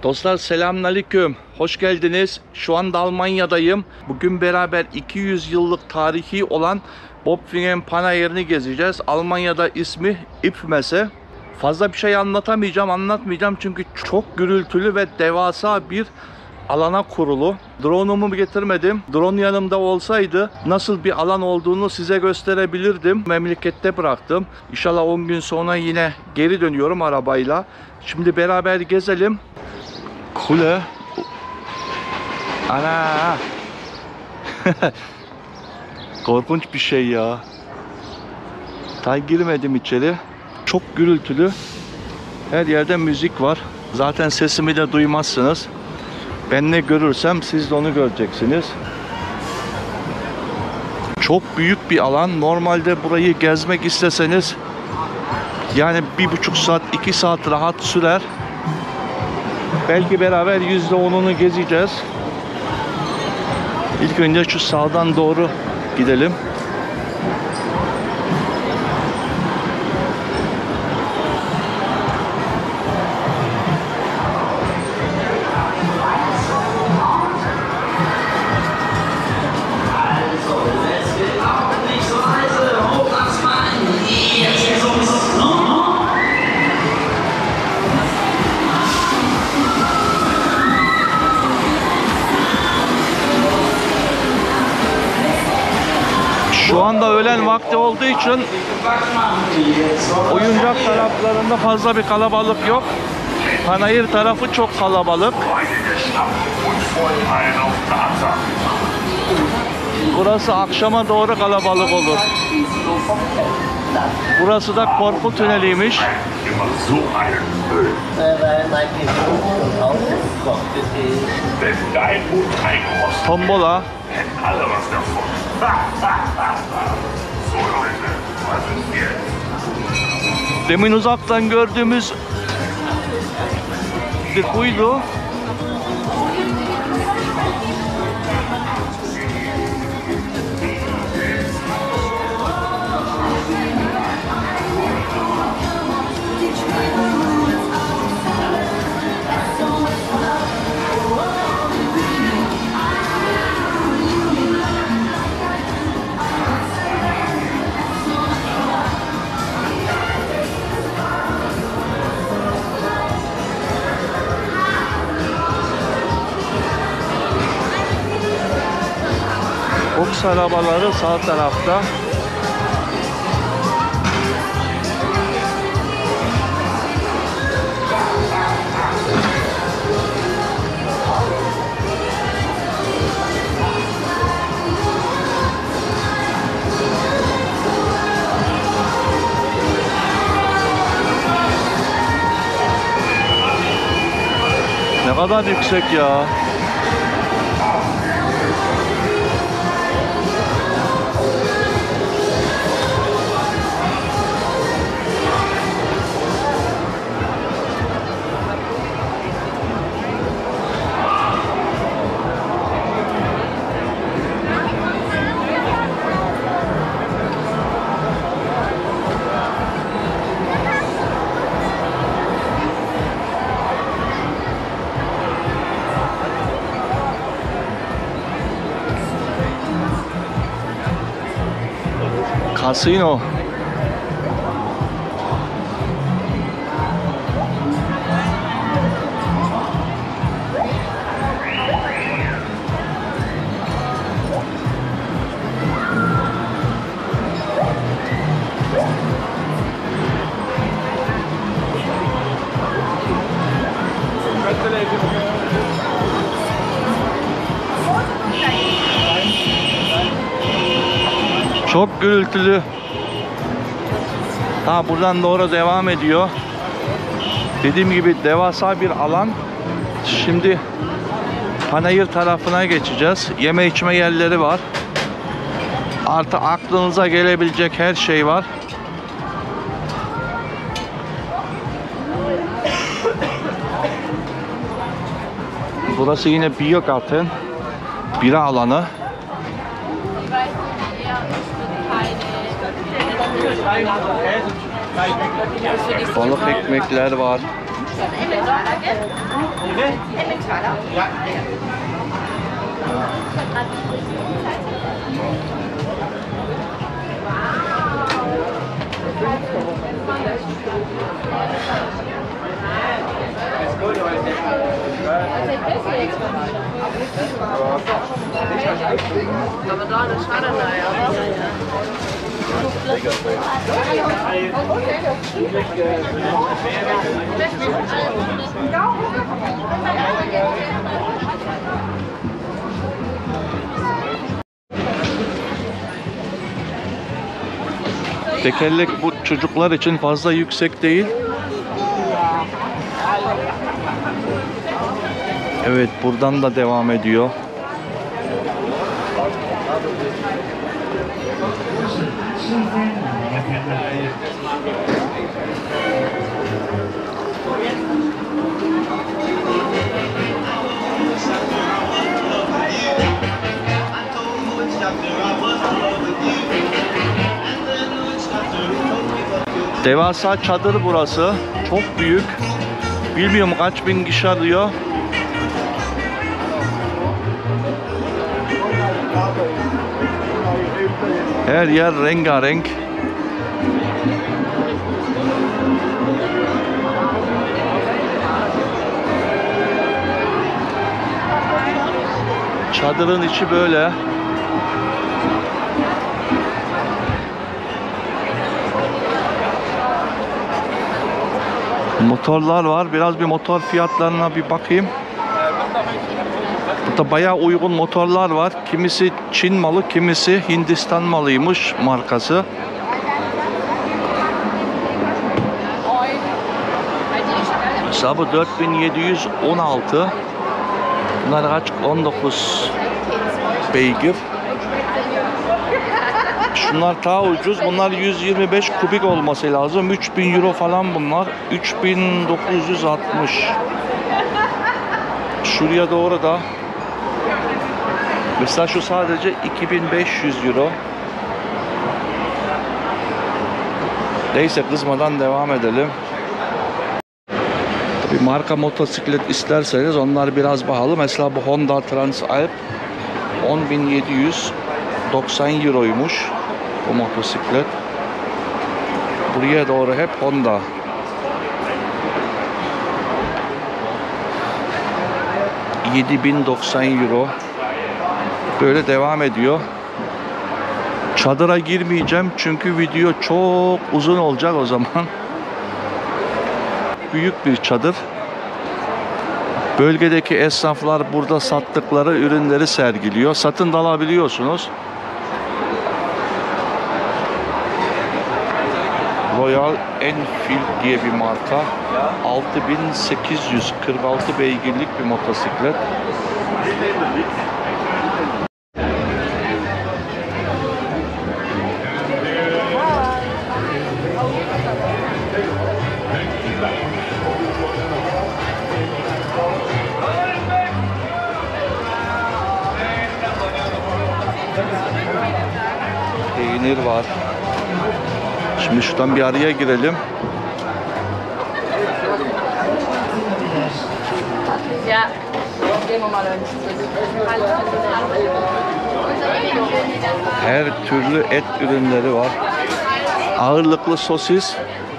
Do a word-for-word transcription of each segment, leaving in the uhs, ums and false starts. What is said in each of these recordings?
Dostlar selamünaleyküm. Hoş geldiniz. Şu anda Almanya'dayım. Bugün beraber iki yüz yıllık tarihi olan Bopfingen Panayır'ını gezeceğiz. Almanya'da ismi İpmese. Fazla bir şey anlatamayacağım, anlatmayacağım çünkü çok gürültülü ve devasa bir alana kurulu. Drone'umu getirmedim. Drone yanımda olsaydı nasıl bir alan olduğunu size gösterebilirdim. Memlekette bıraktım. İnşallah on gün sonra yine geri dönüyorum arabayla. Şimdi beraber gezelim. Kule. Ana. Korkunç bir şey ya. Daha girmedim içeri. Çok gürültülü. Her yerde müzik var. Zaten sesimi de duymazsınız. Ben ne görürsem siz de onu göreceksiniz. Çok büyük bir alan. Normalde burayı gezmek isteseniz yani bir buçuk saat, iki saat rahat sürer. Belki beraber yüzde onunu gezeceğiz. İlk önce şu sağdan doğru gidelim. Şu anda öğlen vakti olduğu için oyuncak taraflarında fazla bir kalabalık yok. Panayır tarafı çok kalabalık. Burası akşama doğru kalabalık olur. Burası da korku tüneliymiş. Tombola. Demin uzaktan gördüğümüz bir buydu. Boks arabaları sağ tarafta. Ne kadar yüksek ya. Kasino. Çok gürültülü. Ha, buradan doğru devam ediyor. Dediğim gibi devasa bir alan. Şimdi Panayır tarafına geçeceğiz. Yeme içme yerleri var. Artı aklınıza gelebilecek her şey var. Burası yine Biergarten. Bira alanı. Balık ekmekler var. Emmentaler, gell? Emmentaler. Ja. Aber da eine Schade, naja, oder? Tekerlek bu çocuklar için fazla yüksek değil. Evet, buradan da devam ediyor. Devasa çadır burası. Çok büyük. Bilmiyorum kaç bin kişi alıyor. Her yer rengarenk. Çadırın içi böyle. Motorlar var. Biraz bir motor fiyatlarına bir bakayım. Burada bayağı uygun motorlar var. Kimisi Çin malı, kimisi Hindistan malıymış markası. Mesela bu dört bin yedi yüz on altı. Bunlar kaç? on dokuz beygir. Şunlar daha ucuz. Bunlar yüz yirmi beş kubik olması lazım. üç bin euro falan bunlar. üç bin dokuz yüz altmış. Şuraya doğru da mesela şu sadece iki bin beş yüz euro. Neyse, kızmadan devam edelim. Tabii marka motosiklet isterseniz onlar biraz pahalı. Mesela bu Honda Transalp on bin yedi yüz doksan euroymuş bu motosiklet. Buraya doğru hep Honda. yedi bin doksan euro. Böyle devam ediyor. Çadıra girmeyeceğim çünkü video çok uzun olacak o zaman. Büyük bir çadır. Bölgedeki esnaflar burada sattıkları ürünleri sergiliyor. Satın da alabiliyorsunuz. Royal Enfield diye bir marka. altı bin sekiz yüz kırk altı beygirlik bir motosiklet. Peynir var. Şimdi şuradan bir araya girelim. Ja, gehen wir mal Her türlü et ürünleri var. Ağırlıklı sosis,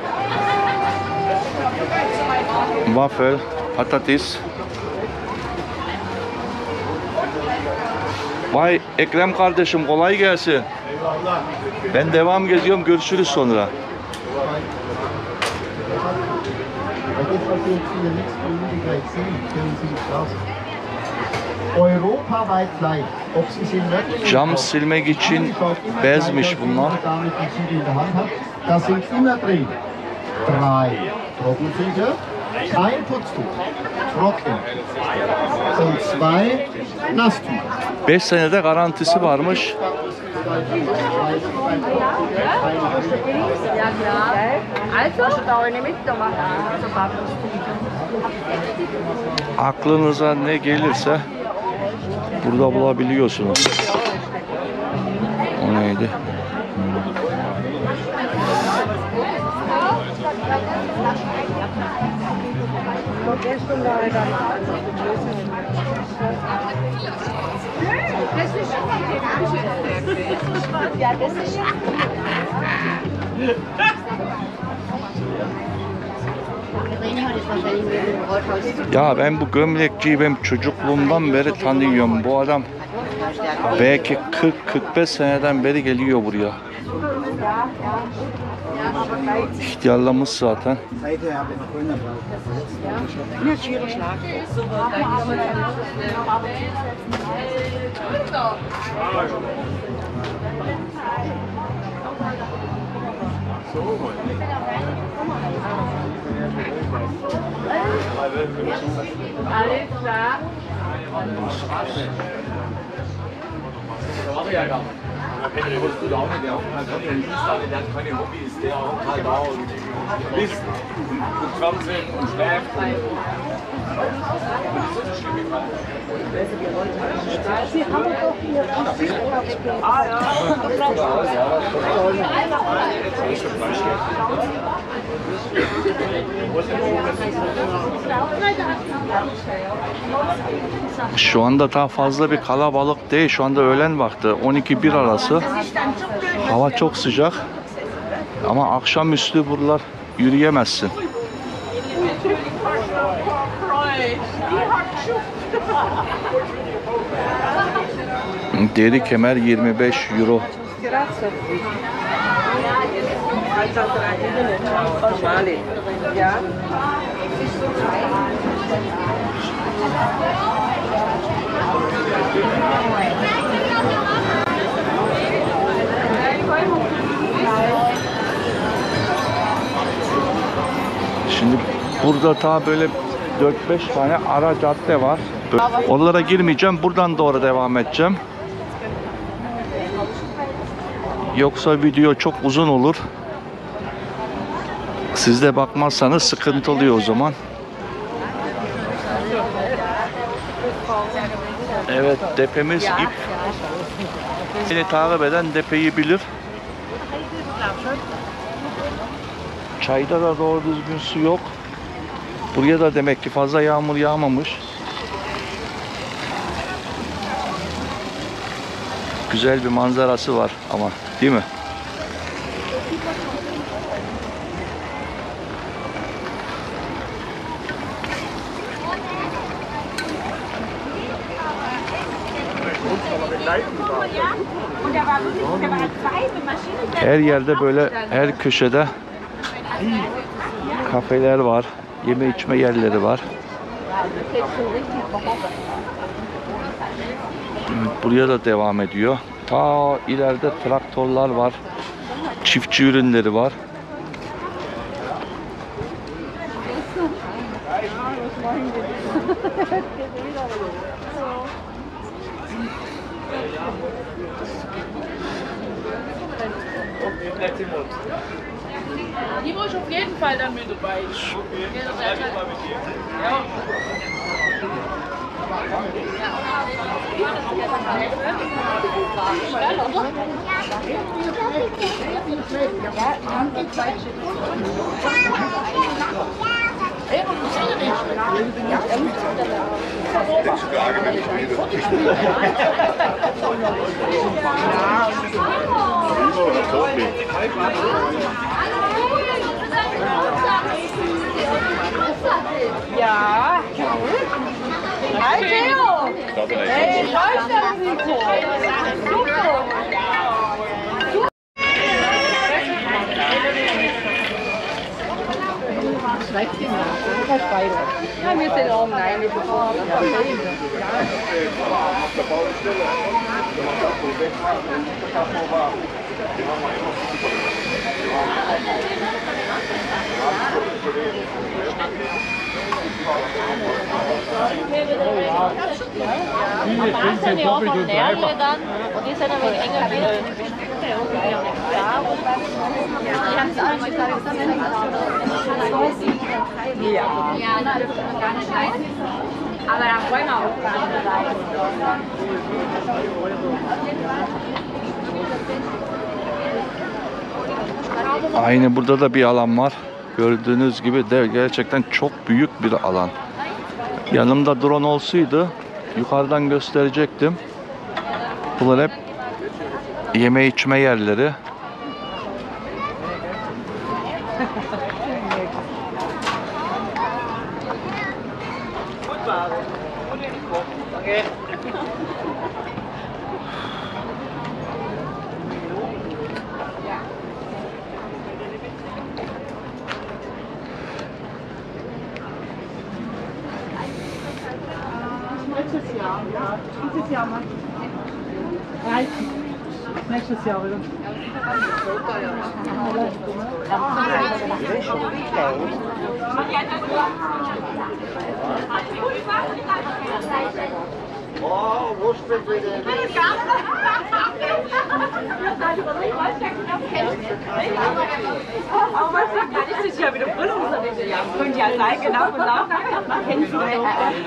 waffle, patates. Vay Ekrem kardeşim, kolay gelsin. Eyvallah. Ben devam geziyorum, görüşürüz sonra. Europaweit gleich. Ob Sie sie nördlich Cam silmek için bezmiş bunlar. Das sind immer drin. Drei Trockentücher, kein Putztuch, trocken. Und zwei Nasstücher. beş senede garantisi varmış. Ja, klar. Also, da eine mitmachen. Aklınıza ne gelirse burada bulabiliyorsunuz. O neydi? Ya ben bu gömlekçiyi benim çocukluğumdan beri tanıyorum. Bu adam belki kırk kırk beş seneden beri geliyor buraya. İhtiyarlamış zaten. Alles klar. Bis zwanzig und schläft. Şu anda daha fazla bir kalabalık değil. Şu anda öğlen vakti on iki bir arası. Hava çok sıcak. Ama akşamüstü buralar yürüyemezsin. Deri kemer yirmi beş euro. Şimdi burada ta böyle dört beş tane ara cadde var. Onlara girmeyeceğim. Buradan doğru devam edeceğim. Yoksa video çok uzun olur. Siz de bakmazsanız sıkıntı oluyor o zaman. Evet, depemiz ip. Beni takip eden depeyi bilir. Çayda da doğru düzgün su yok. Buraya da demek ki fazla yağmur yağmamış. Güzel bir manzarası var ama, değil mi? Her yerde böyle, her köşede kafeler var, yeme içme yerleri var. Buraya da devam ediyor. Ta ileride traktörler var, çiftçi ürünleri var. Die muss ich auf jeden Fall dann mit dabei. Ja. Ja. Hi, Theo. Hey, läuft das Risiko? Super. Ja, wir sind oben rein. Die sind ja von Nährle dann und die sind ein wenig enger wieder. Die haben es auch nicht Ja. Ja, das ist gar nicht schlecht. Aber da wollen wir auch gar nicht rein. Aynı burada da bir alan var. Gördüğünüz gibi de gerçekten çok büyük bir alan. Yanımda drone olsaydı yukarıdan gösterecektim. Bunlar hep yeme içme yerleri. Nächstes Jahr, ja. Dieses Jahr mal. Reicht. Nächstes Jahr wieder. Oh, Wurstbrot bitte. Aber was sagt man, ist das ja wieder Brüllungserlebnis? Ja, könnte ja sein, genau, genau. Kennst du den?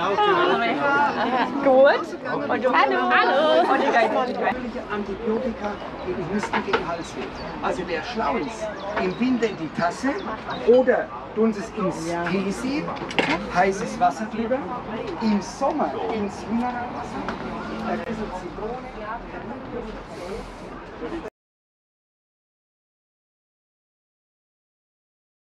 Gut. Und du, hallo. Hallo. Und die Antibiotika gegen Husten, gegen Halsweh. Also wer schlau ist, im Winter in die Tasse oder tun Sie es ins Tee, heißes Wasser drüber, im Sommer ins Mineralwasser, ein bisschen Zitrone.